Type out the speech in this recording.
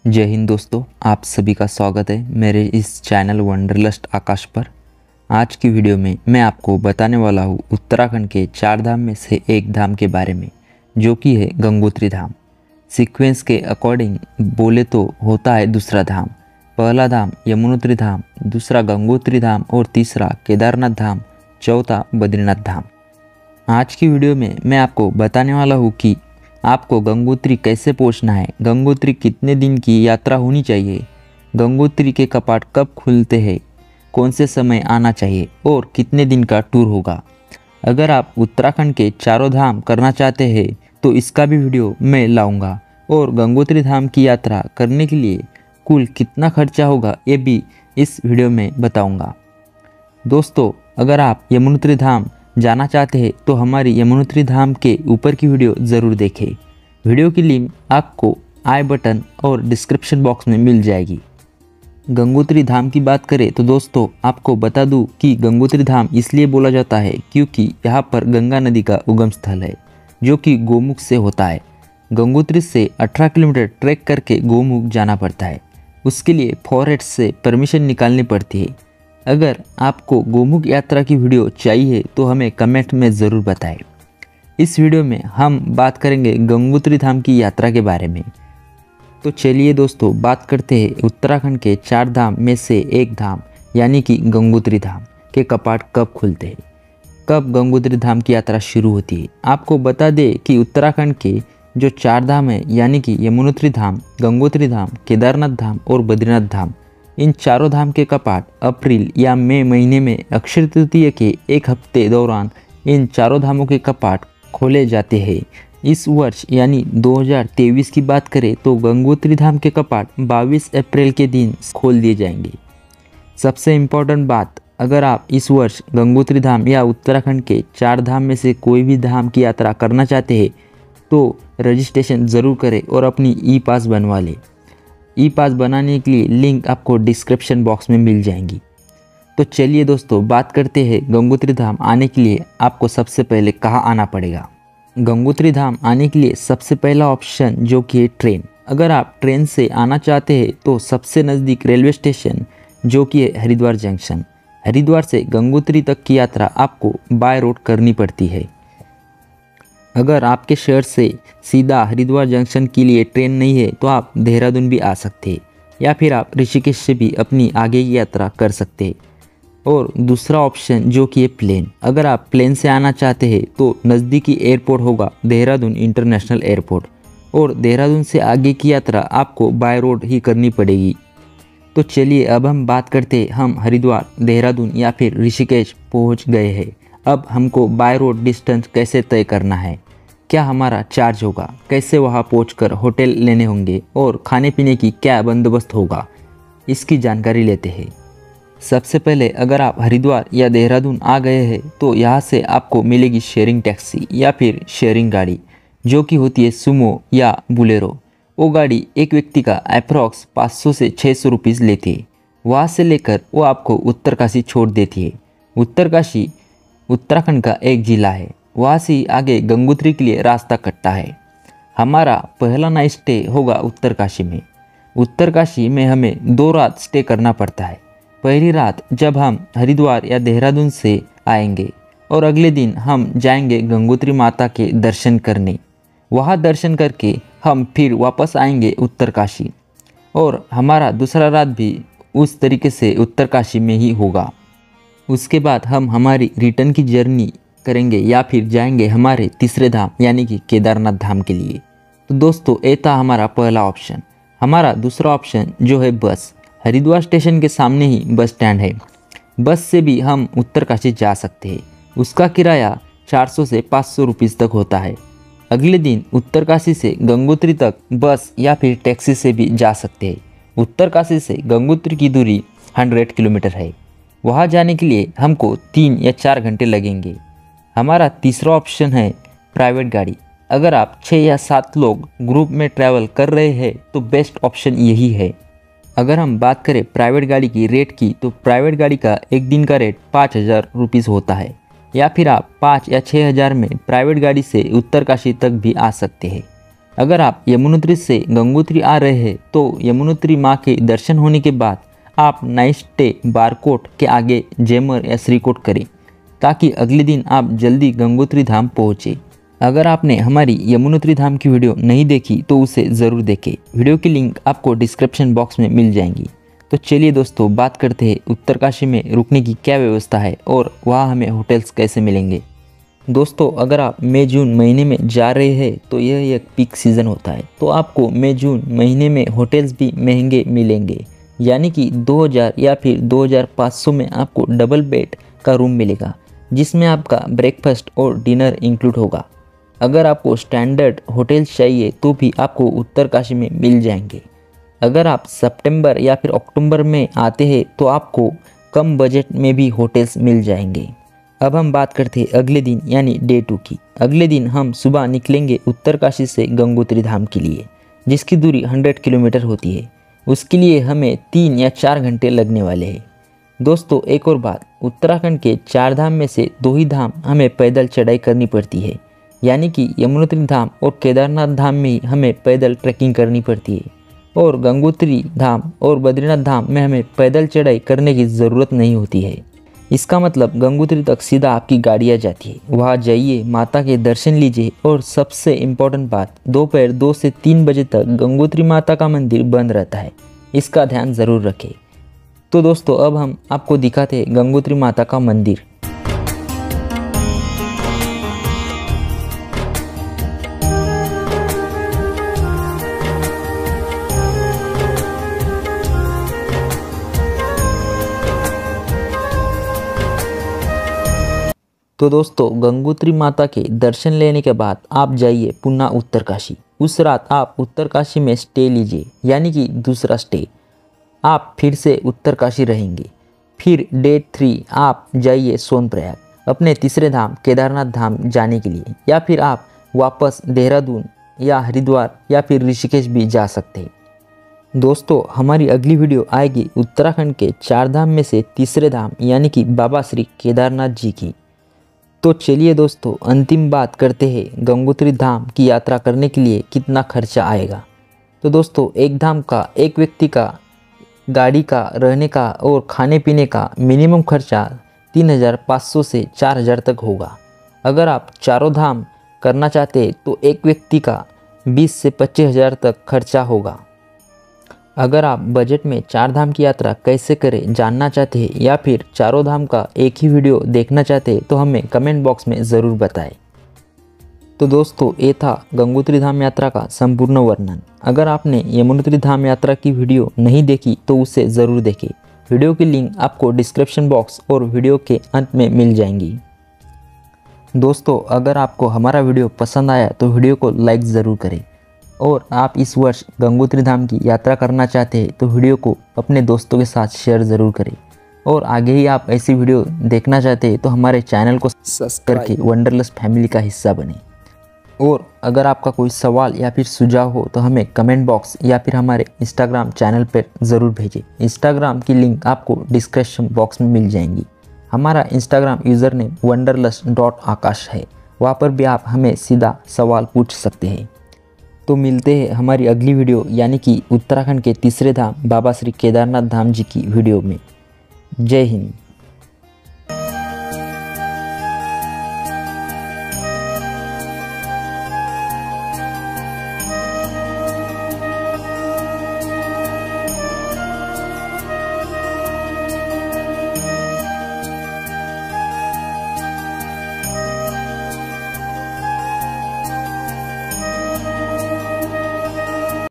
जय हिंद दोस्तों, आप सभी का स्वागत है मेरे इस चैनल वंडरलस्ट आकाश पर। आज की वीडियो में मैं आपको बताने वाला हूँ उत्तराखंड के 4 धाम में से एक धाम के बारे में, जो कि है गंगोत्री धाम। सीक्वेंस के अकॉर्डिंग बोले तो होता है दूसरा धाम। पहला धाम यमुनोत्री धाम, दूसरा गंगोत्री धाम और तीसरा केदारनाथ धाम, चौथा बद्रीनाथ धाम। आज की वीडियो में मैं आपको बताने वाला हूँ कि आपको गंगोत्री कैसे पहुंचना है, गंगोत्री कितने दिन की यात्रा होनी चाहिए, गंगोत्री के कपाट कब खुलते हैं, कौन से समय आना चाहिए और कितने दिन का टूर होगा। अगर आप उत्तराखंड के चारों धाम करना चाहते हैं तो इसका भी वीडियो मैं लाऊंगा, और गंगोत्री धाम की यात्रा करने के लिए कुल कितना खर्चा होगा ये भी इस वीडियो में बताऊंगा। दोस्तों, अगर आप यमुनोत्री धाम जाना चाहते हैं तो हमारी यमुनोत्री धाम के ऊपर की वीडियो ज़रूर देखें। वीडियो की लिंक आपको आई बटन और डिस्क्रिप्शन बॉक्स में मिल जाएगी। गंगोत्री धाम की बात करें तो दोस्तों, आपको बता दूं कि गंगोत्री धाम इसलिए बोला जाता है क्योंकि यहाँ पर गंगा नदी का उगम स्थल है, जो कि गोमुख से होता है। गंगोत्री से 18 किलोमीटर ट्रैक करके गोमुख जाना पड़ता है। उसके लिए फॉरेस्ट से परमिशन निकालनी पड़ती है। अगर आपको गोमुख यात्रा की वीडियो चाहिए तो हमें कमेंट में ज़रूर बताएं। इस वीडियो में हम बात करेंगे गंगोत्री धाम की यात्रा के बारे में। तो चलिए दोस्तों, बात करते हैं उत्तराखंड के 4 धाम में से एक धाम यानी कि गंगोत्री धाम के कपाट कब खुलते हैं, कब गंगोत्री धाम की यात्रा शुरू होती है। आपको बता दें कि उत्तराखंड के जो 4 धाम है यानी कि यमुनोत्री धाम, गंगोत्री धाम, केदारनाथ धाम और बद्रीनाथ धाम, इन चारों धाम के कपाट अप्रैल या मई महीने में अक्षय तृतीया के एक हफ्ते दौरान इन चारों धामों के कपाट खोले जाते हैं। इस वर्ष यानी 2023 की बात करें तो गंगोत्री धाम के कपाट 22 अप्रैल के दिन खोल दिए जाएंगे। सबसे इम्पोर्टेंट बात, अगर आप इस वर्ष गंगोत्री धाम या उत्तराखंड के 4 धाम में से कोई भी धाम की यात्रा करना चाहते हैं तो रजिस्ट्रेशन ज़रूर करें और अपनी ई पास बनवा लें। ई पास बनाने के लिए लिंक आपको डिस्क्रिप्शन बॉक्स में मिल जाएंगी। तो चलिए दोस्तों, बात करते हैं गंगोत्री धाम आने के लिए आपको सबसे पहले कहाँ आना पड़ेगा। गंगोत्री धाम आने के लिए सबसे पहला ऑप्शन जो कि है ट्रेन। अगर आप ट्रेन से आना चाहते हैं तो सबसे नज़दीक रेलवे स्टेशन जो कि है हरिद्वार जंक्शन। हरिद्वार से गंगोत्री तक की यात्रा आपको बाय रोड करनी पड़ती है। अगर आपके शहर से सीधा हरिद्वार जंक्शन के लिए ट्रेन नहीं है तो आप देहरादून भी आ सकते हैं, या फिर आप ऋषिकेश से भी अपनी आगे की यात्रा कर सकते हैं। और दूसरा ऑप्शन जो कि है प्लेन। अगर आप प्लेन से आना चाहते हैं तो नज़दीकी एयरपोर्ट होगा देहरादून इंटरनेशनल एयरपोर्ट, और देहरादून से आगे की यात्रा आपको बाय रोड ही करनी पड़ेगी। तो चलिए अब हम बात करते हैं, हम हरिद्वार, देहरादून या फिर ऋषिकेश पहुँच गए हैं। अब हमको बाय रोड डिस्टेंस कैसे तय करना है, क्या हमारा चार्ज होगा, कैसे वहाँ पहुंचकर होटल लेने होंगे और खाने पीने की क्या बंदोबस्त होगा, इसकी जानकारी लेते हैं। सबसे पहले अगर आप हरिद्वार या देहरादून आ गए हैं तो यहाँ से आपको मिलेगी शेयरिंग टैक्सी या फिर शेयरिंग गाड़ी, जो कि होती है सुमो या बुलेरो। वो गाड़ी एक व्यक्ति का अप्रॉक्स 500 से 600 रुपीज़ लेती है। वहाँ से लेकर वो आपको उत्तरकाशी छोड़ देती है। उत्तरकाशी उत्तराखंड का एक ज़िला है। वहाँ से आगे गंगोत्री के लिए रास्ता कटता है। हमारा पहला नाइट स्टे होगा उत्तरकाशी में। उत्तरकाशी में हमें 2 रात स्टे करना पड़ता है। पहली रात जब हम हरिद्वार या देहरादून से आएंगे और अगले दिन हम जाएंगे गंगोत्री माता के दर्शन करने। वहाँ दर्शन करके हम फिर वापस आएंगे उत्तरकाशी, और हमारा दूसरा रात भी उस तरीके से उत्तरकाशी में ही होगा। उसके बाद हम हमारी रिटर्न की जर्नी करेंगे या फिर जाएंगे हमारे तीसरे धाम यानी कि केदारनाथ धाम के लिए। तो दोस्तों, ये था हमारा पहला ऑप्शन। हमारा दूसरा ऑप्शन जो है बस। हरिद्वार स्टेशन के सामने ही बस स्टैंड है। बस से भी हम उत्तरकाशी जा सकते हैं। उसका किराया 400 से 500 रुपीज़ तक होता है। अगले दिन उत्तरकाशी से गंगोत्री तक बस या फिर टैक्सी से भी जा सकते हैं। उत्तरकाशी से गंगोत्री की दूरी 100 किलोमीटर है। वहाँ जाने के लिए हमको 3 या 4 घंटे लगेंगे। हमारा तीसरा ऑप्शन है प्राइवेट गाड़ी। अगर आप 6 या 7 लोग ग्रुप में ट्रैवल कर रहे हैं तो बेस्ट ऑप्शन यही है। अगर हम बात करें प्राइवेट गाड़ी की रेट की तो प्राइवेट गाड़ी का एक दिन का रेट 5000 रुपीज़ होता है, या फिर आप 5 या 6 हज़ार में प्राइवेट गाड़ी से उत्तरकाशी तक भी आ सकते हैं। अगर आप यमुनोत्री से गंगोत्री आ रहे हैं तो यमुनोत्री माँ के दर्शन होने के बाद आप नाइट स्टे बारकोट के आगे जयमर या श्रीकोट करें ताकि अगले दिन आप जल्दी गंगोत्री धाम पहुँचे। अगर आपने हमारी यमुनोत्री धाम की वीडियो नहीं देखी तो उसे ज़रूर देखें। वीडियो की लिंक आपको डिस्क्रिप्शन बॉक्स में मिल जाएंगी। तो चलिए दोस्तों, बात करते हैं उत्तरकाशी में रुकने की क्या व्यवस्था है और वहाँ हमें होटल्स कैसे मिलेंगे। दोस्तों, अगर आप मई जून महीने में जा रहे हैं तो यह एक पीक सीज़न होता है, तो आपको मई जून महीने में होटल्स भी महंगे मिलेंगे, यानी कि 2000 या फिर 2500 में आपको डबल बेड का रूम मिलेगा जिसमें आपका ब्रेकफास्ट और डिनर इंक्लूड होगा। अगर आपको स्टैंडर्ड होटल्स चाहिए तो भी आपको उत्तरकाशी में मिल जाएंगे। अगर आप सितंबर या फिर अक्टूबर में आते हैं तो आपको कम बजट में भी होटल्स मिल जाएंगे। अब हम बात करते हैं अगले दिन यानी डे 2 की। अगले दिन हम सुबह निकलेंगे उत्तरकाशी से गंगोत्री धाम के लिए, जिसकी दूरी 100 किलोमीटर होती है। उसके लिए हमें 3 या 4 घंटे लगने वाले हैं। दोस्तों, एक और बात, उत्तराखंड के 4 धाम में से 2 ही धाम हमें पैदल चढ़ाई करनी पड़ती है, यानी कि यमुनोत्री धाम और केदारनाथ धाम में ही हमें पैदल ट्रैकिंग करनी पड़ती है और गंगोत्री धाम और बद्रीनाथ धाम में हमें पैदल चढ़ाई करने की ज़रूरत नहीं होती है। इसका मतलब गंगोत्री तक सीधा आपकी गाड़ियाँ जाती है। वहाँ जाइए, माता के दर्शन लीजिए और सबसे इम्पोर्टेंट बात, दोपहर 2 से 3 बजे तक गंगोत्री माता का मंदिर बंद रहता है, इसका ध्यान ज़रूर रखें। तो दोस्तों, अब हम आपको दिखाते हैं गंगोत्री माता का मंदिर। तो दोस्तों, गंगोत्री माता के दर्शन लेने के बाद आप जाइए पुनः उत्तरकाशी। उस रात आप उत्तरकाशी में स्टे लीजिए, यानी कि दूसरा स्टे, आप फिर से उत्तरकाशी रहेंगे। फिर डे 3 आप जाइए सोनप्रयाग अपने तीसरे धाम केदारनाथ धाम जाने के लिए, या फिर आप वापस देहरादून या हरिद्वार या फिर ऋषिकेश भी जा सकते हैं। दोस्तों, हमारी अगली वीडियो आएगी उत्तराखंड के 4 धाम में से तीसरे धाम यानी कि बाबा श्री केदारनाथ जी की। तो चलिए दोस्तों, अंतिम बात करते हैं गंगोत्री धाम की यात्रा करने के लिए कितना खर्चा आएगा। तो दोस्तों, एक धाम का एक व्यक्ति का गाड़ी का, रहने का और खाने पीने का मिनिमम खर्चा 3500 से 4000 तक होगा। अगर आप चारों धाम करना चाहते हैं तो एक व्यक्ति का 20 से 25,000 तक खर्चा होगा। अगर आप बजट में 4 धाम की यात्रा कैसे करें जानना चाहते हैं या फिर चारों धाम का एक ही वीडियो देखना चाहते हैं तो हमें कमेंट बॉक्स में ज़रूर बताएं। तो दोस्तों, ये था गंगोत्री धाम यात्रा का संपूर्ण वर्णन। अगर आपने यमुनोत्री धाम यात्रा की वीडियो नहीं देखी तो उसे ज़रूर देखें। वीडियो की लिंक आपको डिस्क्रिप्शन बॉक्स और वीडियो के अंत में मिल जाएंगी। दोस्तों, अगर आपको हमारा वीडियो पसंद आया तो वीडियो को लाइक ज़रूर करें और आप इस वर्ष गंगोत्री धाम की यात्रा करना चाहते हैं तो वीडियो को अपने दोस्तों के साथ शेयर ज़रूर करें। और आगे ही आप ऐसी वीडियो देखना चाहते हैं तो हमारे चैनल को सब्सक्राइब करके वंडरलस्ट फैमिली का हिस्सा बने। और अगर आपका कोई सवाल या फिर सुझाव हो तो हमें कमेंट बॉक्स या फिर हमारे इंस्टाग्राम चैनल पर ज़रूर भेजें। इंस्टाग्राम की लिंक आपको डिस्क्रिप्शन बॉक्स में मिल जाएंगी। हमारा इंस्टाग्राम यूज़र नेम wanderlust.akash है, वहाँ पर भी आप हमें सीधा सवाल पूछ सकते हैं। तो मिलते हैं हमारी अगली वीडियो यानी कि उत्तराखंड के तीसरे धाम बाबा श्री केदारनाथ धाम जी की वीडियो में। जय हिंद।